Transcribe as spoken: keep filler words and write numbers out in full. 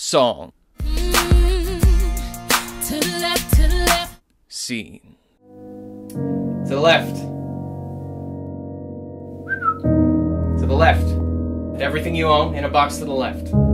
Song. Mm, to the left, to the left. Scene. To the left. To the left. Put everything you own in a box to the left.